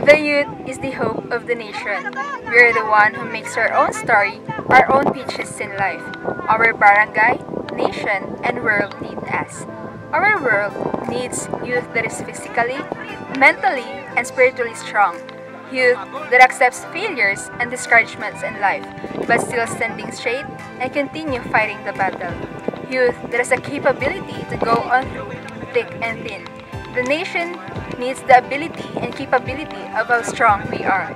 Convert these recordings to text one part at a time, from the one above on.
The youth is the hope of the nation. We are the one who makes our own story, our own pitches in life. Our barangay, nation, and world need us. Our world needs youth that is physically, mentally, and spiritually strong. Youth that accepts failures and discouragements in life, but still standing straight and continue fighting the battle. Youth that has a capability to go on through thick and thin. The nation needs the ability and capability of how strong we are.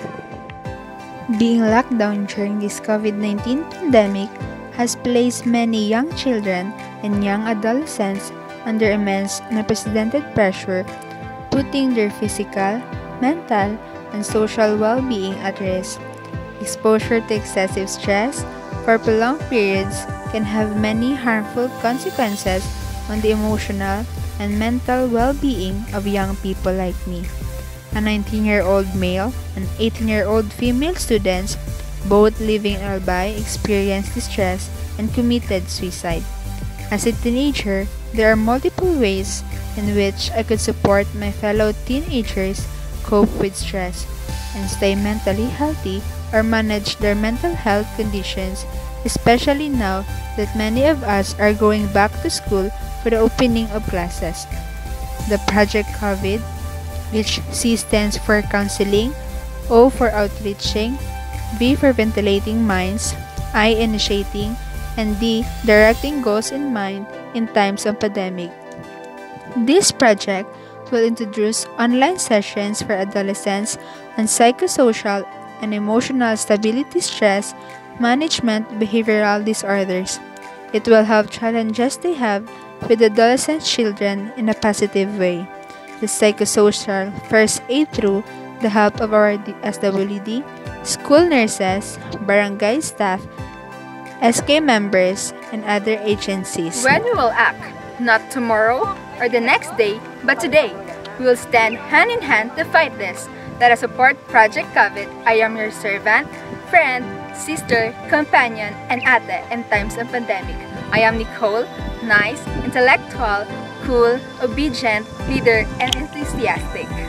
Being locked down during this COVID-19 pandemic has placed many young children and young adolescents under immense and unprecedented pressure, putting their physical, mental, and social well-being at risk. Exposure to excessive stress for prolonged periods can have many harmful consequences on the emotional and mental well-being of young people like me. A 19-year-old male and 18-year-old female students, both living in Albay, experienced distress and committed suicide. As a teenager, there are multiple ways in which I could support my fellow teenagers cope with stress and stay mentally healthy or manage their mental health conditions, especially now that many of us are going back to school for the opening of classes. The Project COVID, which C stands for counseling, O for outreaching, V for ventilating minds, I initiating, and D directing goals in mind in times of pandemic. This project will introduce online sessions for adolescents on psychosocial and emotional stability, stress management, behavioral disorders. It will help challenges they have with adolescent children in a positive way. The psychosocial first aid through the help of our SWD, school nurses, barangay staff, SK members, and other agencies. When we will act, not tomorrow or the next day, but today, we will stand hand in hand to fight this. Let us support Project COVID. I am your servant, friend, sister, companion, and ate in times of pandemic. I am Nicole, nice, intellectual, cool, obedient, leader, and enthusiastic.